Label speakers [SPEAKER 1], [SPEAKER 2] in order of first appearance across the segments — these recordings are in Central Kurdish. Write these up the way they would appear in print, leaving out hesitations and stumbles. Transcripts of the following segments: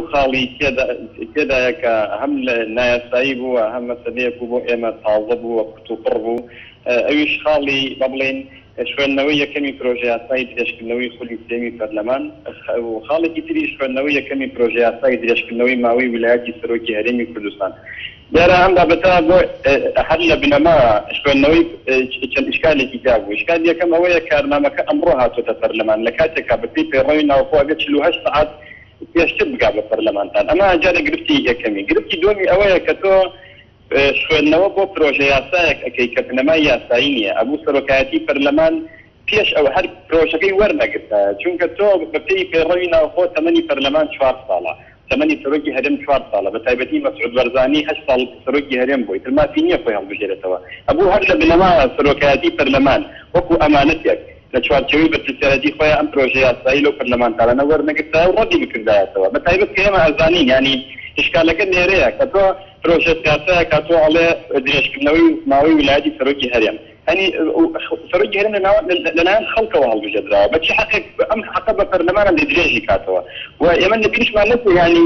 [SPEAKER 1] خاڵی تێدایە کە هەم لە نایاسایی بوو و هەم مەسەلەیەک بوو بۆ ئێمە تازە بوو و قوتوپڕ بوو. ئەویش خاڵی با بڵێن شوێنەوەی یەکەمی پرۆژە یاسایی درێژکردنەوەی خولی سێمی پەرلەمان و خاڵێکی تری شوێنەوەی یەکەمی پرۆژە یاسایی درێژکردنەوەی ماوەی ویلایەتی سەرۆکی هەرێمی کوردستان. دیارە ئەم بابەتە بۆ هەر لە بنەما شوێنەوەی چەند ئیشکالێکی دا بوو. ئیشکال یەکەم ئەوەیە کارنامەکە ئەمڕۆ هاتوۆتە پەرلەمان لە کاتێکا بەپێی پەیڕەوی ناوخۆ ئەگەر 48 سەعات پێشتر بگا بە پەرلەمانتان. ئەمە جارە گرفتی یەکەمی. گرفتی دومی ئەوەیە کە تۆ شوێنەوە بۆ پرۆژە یاسایەک ئەەکەی کە بنەمای یاسایی نییە ئەبوو سەرۆکایەتی پەرلەمان پێش ئەو هەر پرۆژەکەی وەرنەگرتە چونکە تۆ بەپێی پەیڕەوی ناوخۆ تەمەنی پەرلەمان 4 ساڵە تەمەنی سەرۆکی هەرێم 4 ساڵە بە تایبەتی مەسعود بەرزانی 8 ساڵ سەرۆکی هەرێم بووی تر مافی نییە خۆی هەڵبژێرێتەوە. ئەبوو هەر لە بنەما سەرۆکایەتی پەرلەمان وەکو ئەمانەتێک لە چوارچەوەی بەرپرسیارەتی خۆیان ئەم پرۆژە یاسایی لەو پەرلەمانتارانە وەرنەگرتە و ڕەتی بکردایەتەوە. بە تایبەت کە ئێمە ئەزانین ینی ئیشکالەکە نێرەیە کە تۆ پرۆژە سیاسەیە کە تۆ ئەڵێ درێژکردنەوەی ماوەی ویلایەتی سەرۆکی هەرێم هەنی سەرۆکی هەرێم لەلایەن خەڵکەوە هەڵبژێردراوە بەچی حەقێک ئەم حەقە بە پەرلەمانە درێژی کاتەوە و ئێمە لەبیرشمان نەچوو ینی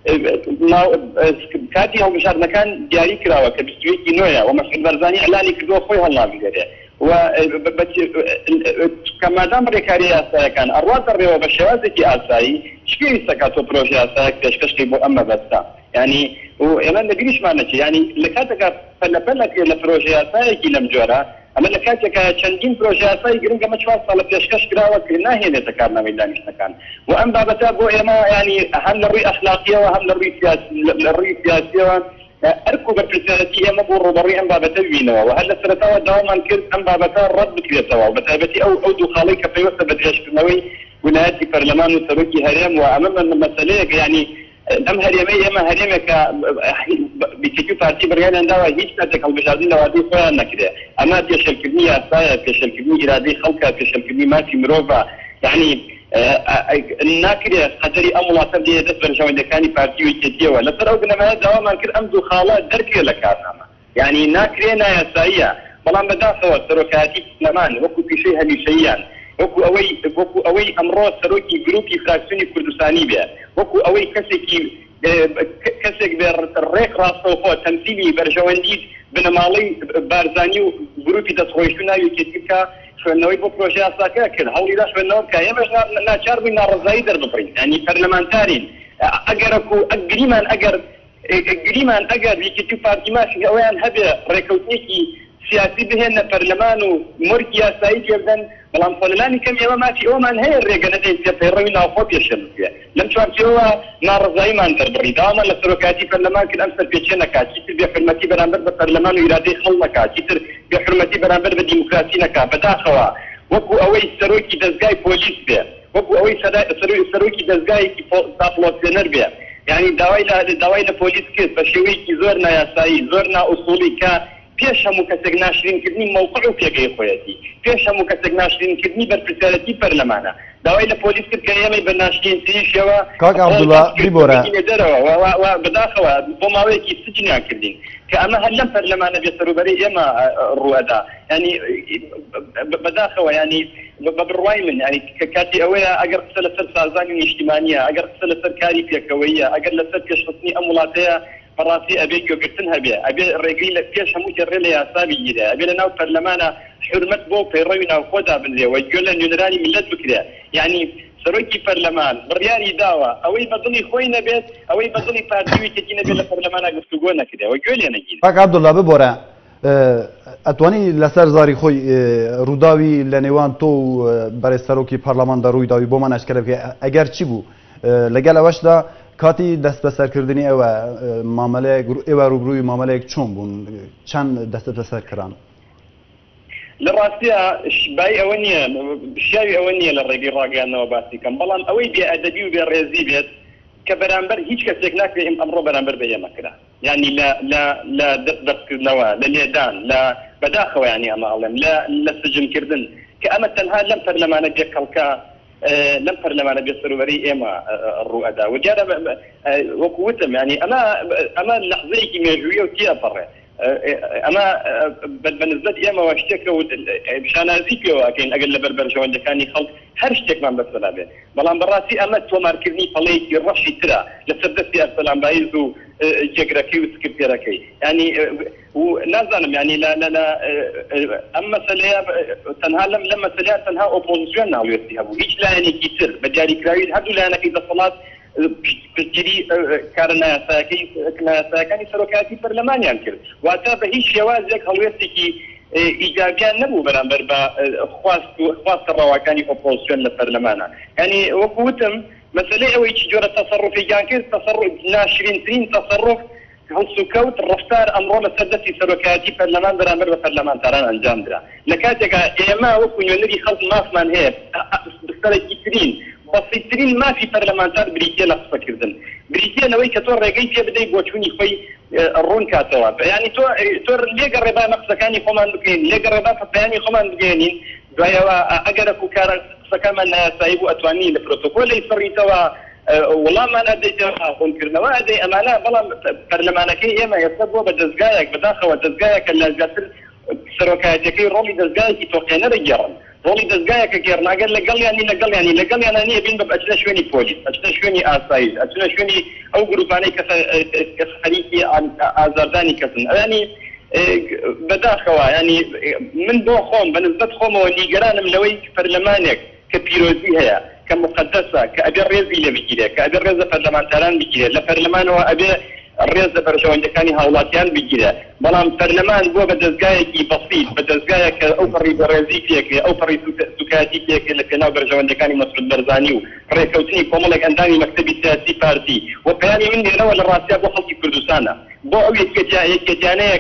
[SPEAKER 1] کاتی هەڵبژاردنەکان دیاری کراوە کە 21 نۆیە و مەسعود بەرزانی ئەلانی کردووە خۆی هەڵنابژێرێ و کەمادام ڕێکاری یاسایەکان ئەڕواتە ڕێوە بە شێوازێکی ئاسایی شپێویستە کە تۆ پرۆژە یاسایەک پێشکەشی بۆ ئەم مەبەستە ینی ئێمە لەبیرشمان نەچێ ینی لە کاتێکا پەلەپەلەک لە پرۆژە یاسایەکی لەم جۆرە ئەمە لە کاتێکە چەندین پرۆژە یاسایی گرنگە مە 4 ساڵە پێشکەش کراوە کە ناهێنێتە کارنامەی دانیشتەکان و ئەم بابەتە بۆ ئێمە ینی هەم لە ڕووی ئەخلاقیەوە هەم لە ڕووی سیاسیەوە ئەرک و بەرپرسیارەتی ئێمە بۆ ڕوبەڕووی ئەم بابەتە ببینەوە و هەر لە سەرەتاوە داوامان کرد ئەم بابەتە ڕەت بکرێتەوە و بە تایبەتی ئەو دوو خاڵەی کە پێوەستە بە درێژکردنەوەی ویلایەتی پەرلەمان و سەرۆکی هەرێم و ئەمە مەسەلەیەک ینی ئەم هەرێمەی ئێمە هەرێمێکە بیکیو پارتی بڕیانیان داوە هیچ کاتێک هەڵبژاردنی لە وادەی خۆیان نەکرێ ئەمە پێشەلکردنی یاسایە پێشەلکردنی ئیرادەی خەڵکە پێشەلکردنی مافی مرۆڤە یعنی ناکرێت قەدەری ئەم وڵاتە بێ دەست بەرژەوەندەکانی پارتی و یەکێتیەوە لەسەر ئەو بنەمایە داوامان کرد ئەم دوو خاڵە دەرکرێت لە کارنامە یعنی ناکرێ نایاساییە بەڵام بەداخەوە سەرۆکایەتی پەرلەمان وەکو پیشەی هەمیشەییان وەکو ئەوەی ئەمڕۆ سەرۆکی گروپی فراکسیۆنی کوردستانی بێ وەکو ئەوەی کەسێک بێ ڕێک ڕاستەوخۆ تەمسیلی بەرژەوەندی بنەماڵەی بارزانی و گروپی دەستخۆشتو ناوی یەکێتیکە شوێنەوەی بۆ پرۆژە یاساکە کرد هەوڵیدا شوێنەوە بکە ئێمەش ناچار بووین ناڕەزایی دەربڕین ینی پەرلەمانتارین ئەگەرەکو گریمان ئەگەر یەکێتی و پارتی مافی ئەویان هەبێ ڕێکەوتنێکی سیاسی بهێنە پەرلەمان و مورکی یاسایی جێبدەن بەڵام خۆلانی کەم ئێوە مافی ئەومان هەیە ڕێگە نەدەین پێ پەیڕەوی ناوخۆ پێشێن بێ لەم چوارچێوە ناڕەزاییمان دەربڕی داوامان لە سەرۆکاتی پەرلەمان کرد ئەم سەرپێچیە نەکات چیتر بێحورمەتی بەرامبەر بە پەرلەمان و ئیرادەی خەڵک نەکات چیتر بێحورمەتی بەرامبەر بە دیموکراسی نەکات بەداخەوە وەکو ئەوەی سەرۆکی دەستگای پۆلیس بێ وەکو ئەوەی سەرۆکی دەستگایەکی داپڵۆسێنەر بێ یعنی داوای لە پۆلیس کرد بە شێوەیەکی زۆر نایاسایی زۆر نائوسوڵی کە پێش هەموو کەسێک ناشرینکردنی موقع و پێگەی خۆیەتی پێش هەموو کەسێک ناشرینکردنی بەرپرسیارەتی پەرلەمانە داوای لە پۆلیس کرد کە ئێمە بە ناشرینترینشەوە
[SPEAKER 2] کاک عەبدوڵڵا بیبۆرە
[SPEAKER 1] دەرەوە بەداخەوە بۆ ماوەیەکی سجنیان کردین کە ئەمە هەر لەم پەرلەمانە بێ سەروبەرەی ئێمە ڕوەدا ینی بەداخەوە ینی بە بڕوای من ینی کاتی ئەوەیە ئەگەر قسە لەسەر سازانی نیشتیمانیە ئەگەر قسە لەسەر کاری پێکەوەیە ئەگەر لەسەر پێشخستنی ئەم وڵاتەیە بەڕاستی ئەبێ گوێگرتن هەبێ ئەبێ ڕێگەی لە پێش هەموو ڕێ لە یاسابی گیرێ ئەبێ لە ناو پەرلەمانە حرمەت بۆ پەیڕەوی ناوخۆدا بنرێ و گوێ لە نوێنەرانی ملت بکرێ یعنی سەرۆکی پەرلەمان بڕیاری داوە ئەوەی بەدڵی خۆی نەبێت ئەوەی بەدڵی پارتیوی تێکی نەبێت لە پەرلەمانە گفتوگۆ نەکرێ و گوێ لێ نەگیرێ.
[SPEAKER 2] کاک عەبدوڵڵا ببۆرە ئەتوانی لەسەر زاری خۆی ڕووداوی لە نێوان تۆ و بەرەی سەرۆکی پەرلەماندا ڕوویداوی بۆمان ئاشکرا بکە ئەگەر چی بوو لەگەڵ ئەوەشدا کاتی دەست بەسەرکردنی ئێوە مامەلەیەک ئێوە ڕوبڕووی مامەلەیەک چۆن بوون چەند دەست بەسەرکردان
[SPEAKER 1] لە ڕاستیە بای ئەوە نییە شیاوی ئەوە نییە لە ڕێگەی ڕاگەیاندنەوە باسی کەم بەڵام ئەوەی بێئەدەبی و بێڕێزی بێت کە بەرامبەر هیچ کەسێک ناکرێت ئەمڕۆ بەرامبەر بە ئێمە کرا ینی لە دەستکردنەوە لە لێدان لە بەداخەوە ینی ئەمە ئەڵێم لە سجنکردن کە ئەمە تەنها لەم پەرلەمانە بێ کەڵکە لەم پەرلەمانە بێ سەروبەری ئێمە ڕوئەدا و دیارە وەکو وتم ینی ئەمە لەحزەیەکی مێژوویە و تێپەڕێ اما بالنسبه اما واشتك شانازي بيو كاين اقل بربرجوان كان خلق هر شتك من بسلامه بلان براسي اما تو ماركتني فليك رشي ترى لسدتي السلام بايزو جغرافي وسكرتيراكي يعني ونازلم يعني لا اما سليا تنها لما سليا تنها اوبوزيشن ناو يستيها هيك لا يعني كثير بجاري كراوي هادو لا انا كذا صلاه بجري كارنا ساكني سلوكاتي برلماني انكر واتا بهيش شوازك هلويتي ايجابيا نبو برامبر خواست الرواكاني اوبوزيشن للبرلمان يعني وقوتم مسألة أو يجي جورة تصرفي كان تصرف ناشرين سنين تصرف هالسكوت الرفتار أمره لسدتي سلوكاتي برلمان برامبر وبرلمان تران أنجام درا لكاتك إما وكن ينبي خلق ناس من هيك بسالة كترين بسيطرين ما في برلمانتار بريتيا لقصة كردن بريتيا لوي كتور رقاي فيها بدأي بوشوني خوي الرون كاتوا يعني تور ليه قربا نقصة كاني خمان بكين ليه قربا فتياني خمان بكينين دوايا أقرأكو كارا كمان سايبو أتواني البروتوكول يصري توا والله ما ندي توا كنا وادي أمانة بلا برلمانكي إما يصبوا بدزجايك بداخل ودزجايك اللي جالس سروكاتكي رولي دزجايك توقينا رجال رولي دزجايك كيرنا قال يعني بين بب أجل شويني بوليس أجل شويني آسايد أجل شويني أو جروباني كخريجي آزارداني كسن يعني بداخل يعني من بو خوم بنسبة خوم ونيجران ملوي برلمانك كبيروزي هي كمقدسة كأبي الرئيس اللي بيجي كأبي الرئيس برلمان تران بيجي لا برلمان وأبي الرئيس برشوان كاني هاولاتيان بيجي بلام برلمان بو بدزجايك بسيط بدزجايك أو فريد الرئيسي فيك أو فريد سكاتي فيك اللي كنا برشوان كاني مسعود برزانيو ريكوتني كوملك عندني مكتبي سياسي بارتي وبياني مني أنا ولا راسي أبو خلقي كردستانا بو أو يتجاني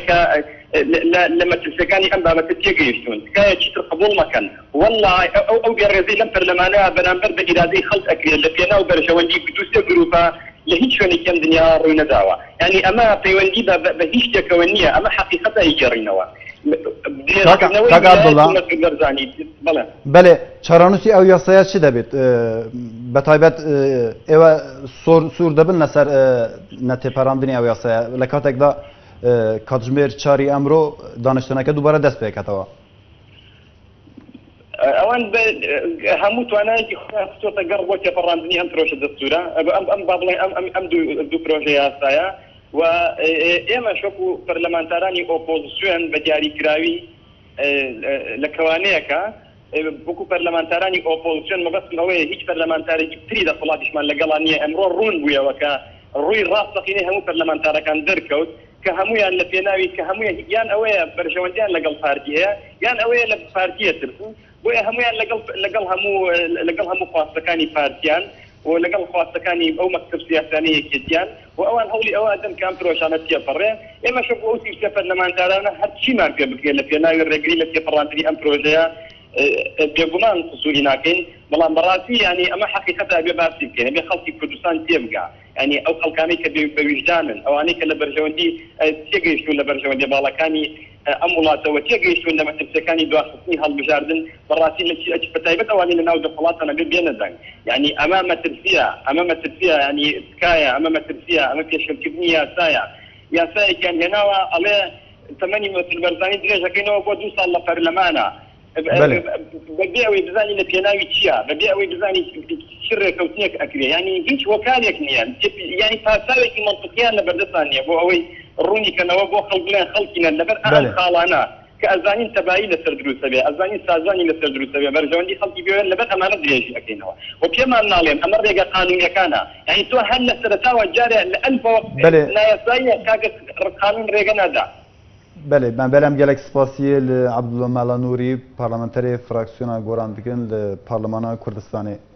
[SPEAKER 1] لما تلسكاني أم بابا تتيجيشون كاية شتر قبول مكان والله أو بيرزي لم برلمانها بنامبر بإرادي خلط أكري اللي فينا وبرشواندي كتوسي جروبا لهيش شوني كم دنيا روينا دعوة يعني أما بيواندي بهيش تكونية أما حقيقة يجرينوا
[SPEAKER 2] كاك عبد الله بله چارانوسی او یاسایت چی دبید بتایبت ایوا سور دبن نسر نتپراندنی او یاسaya لکاتک دا کاتجمیر چاری امرو دانشتناکه دوباره دست بکتوا
[SPEAKER 1] اوان هموت وانا جي خصوصا قربوا تفراندني ام بروجي دستوره ام بابلي ام دو بروجي ياسايا و اما شوفوا برلمانتاراني اوبوزيسيون بجاري كراوي لكوانيكا بوكو برلمانتاراني اوبوزيسيون ما بس نوي هيك برلمانتاري تريد صلاتش مال لقلانيه امرو رون بويا وكا روي راس تقيني همو برلمانتارا كان دركوت كهمويا لبيناوي كهمويا يان اويا برجوانديان لقل بارتيه يان اويا لبارتيه ترسو بويا همويا لقل همو خاصكاني بارتيان ولقل خاصكاني او مكتب سياسانيه كيتيان واوان هولي اوادم كان بروشانتيه فري اما شوفوا اوتي سفر لما انترانا هادشي ما قبل لبيناوي الرجري لتي فرانتري ام بروجيا بيغمان فصولنا كاين بلان براسي يعني اما حقيقه ابي باسي كاين ابي خلقي كردستان تيبقى يعني او خلقاني بوجدان او اني كلبرجوندي تيجيشو لبرجوندي بالاكاني امولات وتيجيشو لما تمسكاني دواسني هالبجاردن براسي لتي اتفتايبت اواني لناو دفلاتنا بينزان يعني امام ترفيه يعني سكايا امام ترفيه امام كشمتبنيه يا سايا كان هنا على 8 مثل برزاني درجه كانوا بودو صار لبرلمانه ببيعوي بزاني لبيناوي تشيا ببيعوي بزاني شر كوتنيك اكري يعني هيك وكالك نيان يعني فاساوي منطقيا لبردسانيا بو اوي روني كانوا بو خلقنا لبر انا خالانا كازانين تباين لسردرو سبيا ازانين سازاني لسردرو سبيا برجوندي خلقي بيون لبر امانه دريجي اكينوا وكما نالين امر ريغا قانونيا كان يعني تو هل سرتاوا جاري ل1000 وقت لا يسايا كاك قانون ريغا نادا
[SPEAKER 2] بله من بلم گلک سپاسیه عبدالله ملانوری پارلمانتری فراکسیون گوران بکن لپارلمان کردستان